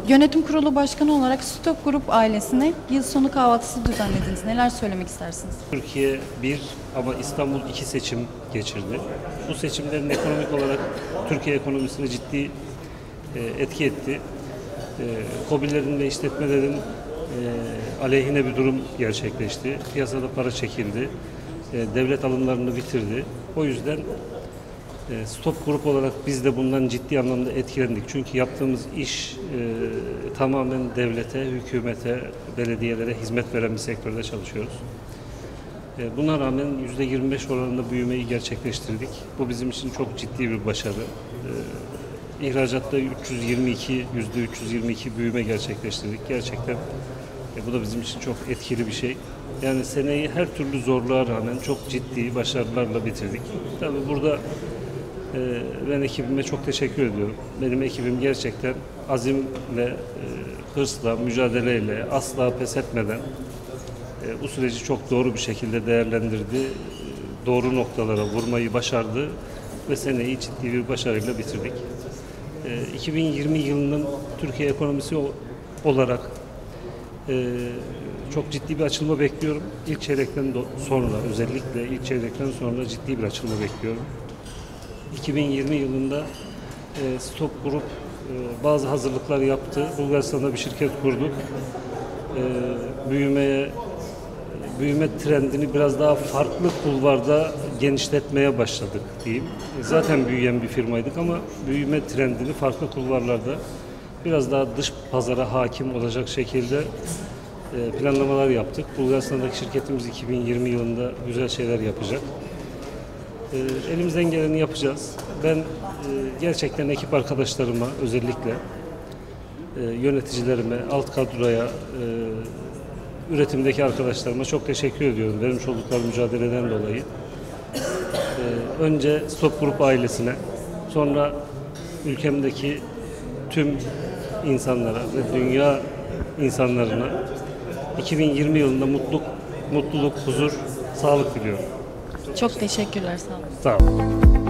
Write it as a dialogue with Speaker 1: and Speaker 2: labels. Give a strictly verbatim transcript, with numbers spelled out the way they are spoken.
Speaker 1: Yönetim Kurulu Başkanı olarak Stop Grup ailesine yıl sonu kahvaltısı düzenlediniz. Neler söylemek istersiniz?
Speaker 2: Türkiye bir ama İstanbul iki seçim geçirdi. Bu seçimlerin ekonomik olarak Türkiye ekonomisine ciddi e, etki etti. E, KOBİ'lerin ve işletmelerin e, aleyhine bir durum gerçekleşti. Piyasada para çekildi. E, devlet alımlarını bitirdi. O yüzden e, Stop Grup olarak biz de bundan ciddi anlamda etkilendik. Çünkü yaptığımız iş e, tamamen devlete, hükümete, belediyelere hizmet veren bir sektörde çalışıyoruz. E, buna rağmen yüzde yirmi beş oranında büyümeyi gerçekleştirdik. Bu bizim için çok ciddi bir başarı. E, ihracatta üç yüz yirmi iki, yüzde üç yüz yirmi iki büyüme gerçekleştirdik. Gerçekten e, bu da bizim için çok etkili bir şey. Yani seneyi her türlü zorluğa rağmen çok ciddi başarılarla bitirdik. Tabii burada e, ben ekibime çok teşekkür ediyorum. Benim ekibim gerçekten azimle, e, hırsla, mücadeleyle, asla pes etmeden e, bu süreci çok doğru bir şekilde değerlendirdi. E, doğru noktalara vurmayı başardı ve seneyi ciddi bir başarıyla bitirdik. E, iki bin yirmi yılının Türkiye ekonomisi olarak e, çok ciddi bir açılma bekliyorum. İlk çeyrekten sonra, özellikle ilk çeyrekten sonra ciddi bir açılma bekliyorum. iki bin yirmi yılında e, Stop Grup e, bazı hazırlıklar yaptı. Bulgaristan'da bir şirket kurduk. E, büyümeye, büyüme trendini biraz daha farklı kulvarda genişletmeye başladık diyeyim. E, zaten büyüyen bir firmaydık ama büyüme trendini farklı kulvarlarda biraz daha dış pazara hakim olacak şekilde planlamalar yaptık. Bulgaristan'daki şirketimiz iki bin yirmi yılında güzel şeyler yapacak. Elimizden geleni yapacağız. Ben gerçekten ekip arkadaşlarıma, özellikle yöneticilerime, alt kadroya, üretimdeki arkadaşlarıma çok teşekkür ediyorum vermiş oldukları mücadeleden dolayı. Önce Stop Grup ailesine, sonra ülkemdeki tüm insanlara ve dünya insanlarına iki bin yirmi yılında mutluluk, mutluluk, huzur, sağlık diliyorum.
Speaker 1: Çok teşekkürler, sağ olun.
Speaker 2: Sağ olun.